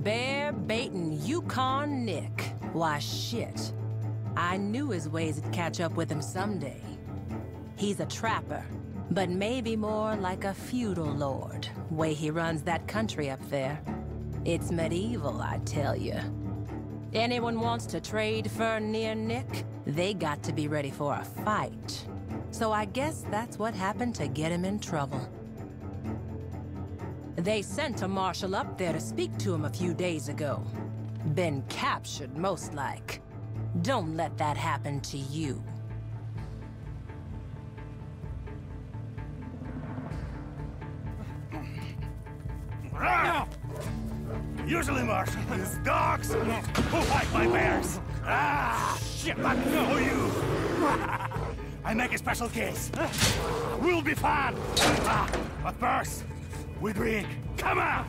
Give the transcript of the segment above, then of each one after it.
Bear-baiting Yukon Nick. Why, shit. I knew his ways would catch up with him someday. He's a trapper, but maybe more like a feudal lord, way he runs that country up there. It's medieval, I tell you. Anyone wants to trade fur near Nick, they got to be ready for a fight. So I guess that's what happened to get him in trouble. They sent a marshal up there to speak to him a few days ago. Been captured, most like. Don't let that happen to you. Usually, Marshal, it's dogs who fight my bears. Ah, shit, but no you. I make a special case. We'll be fine. But first, we drink. Come on.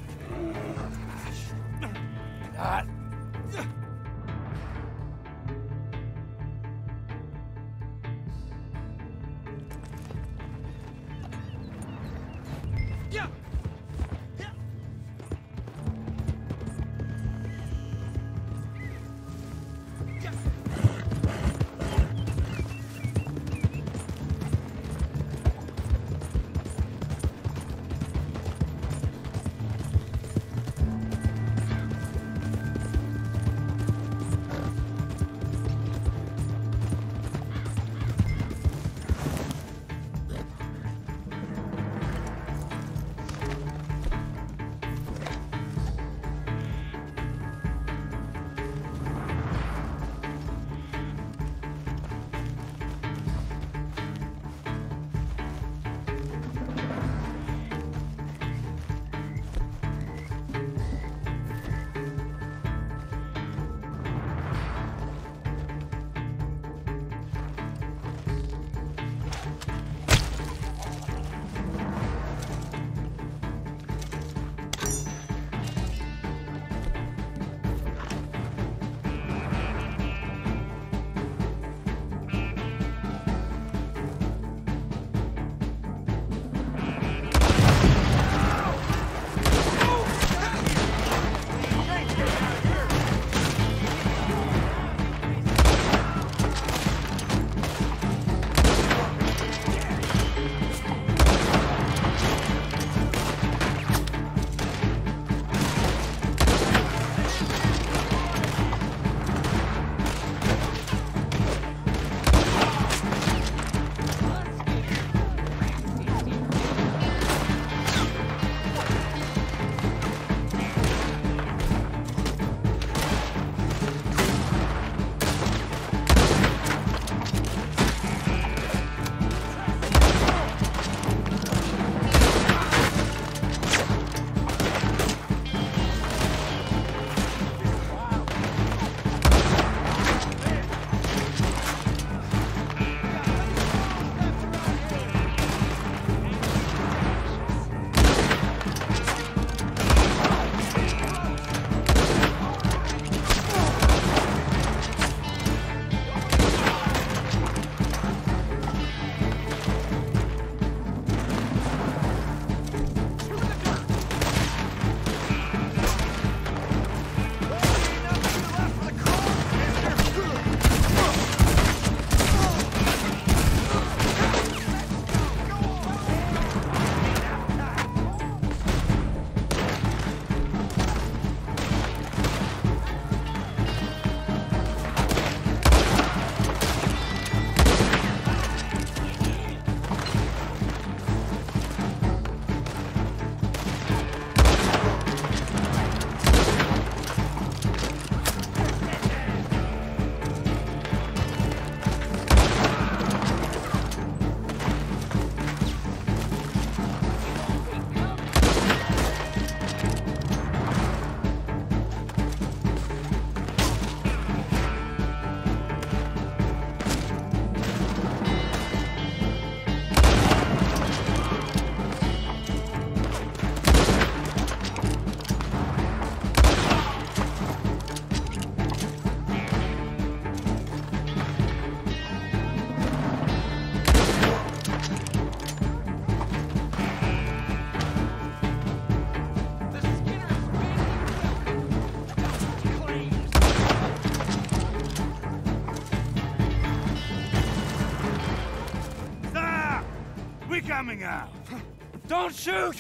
coming out. Don't shoot!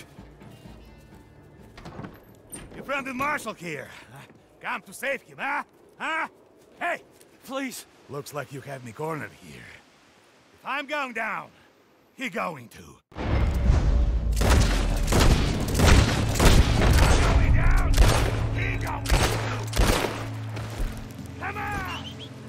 Your friend the Marshal here. Come to save him, huh? Huh? Hey, please. Looks like you have me cornered here. If I'm going down, he going to. I'm going down, he going to. Come on!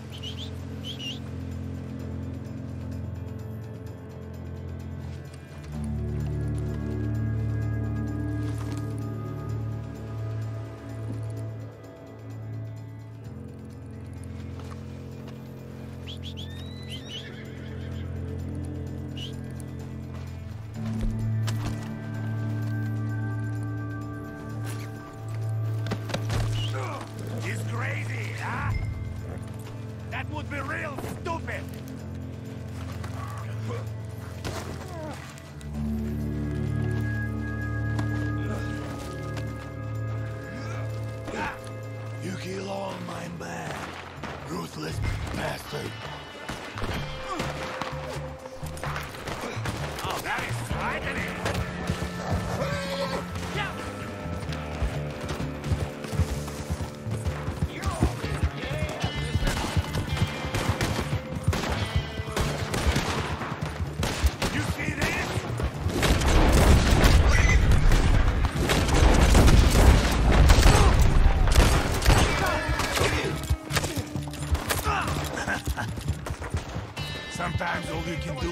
He's crazy, huh? That would be real stupid. You kill all my man, ruthless bastard. Oh, that is frightening. You see this? Sometimes all you can do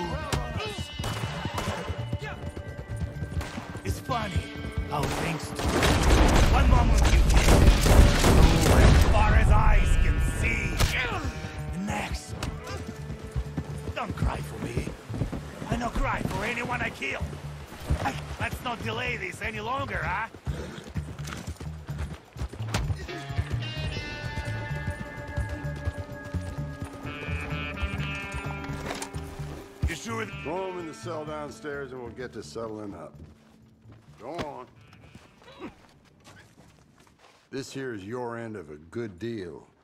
is funny how things do. One moment you can go as far as eyes can see. The next, don't cry for me. I no cry for anyone I kill. Let's not delay this any longer, huh? You sure? Throw him in the cell downstairs and we'll get to settling up. Go on. This here is your end of a good deal.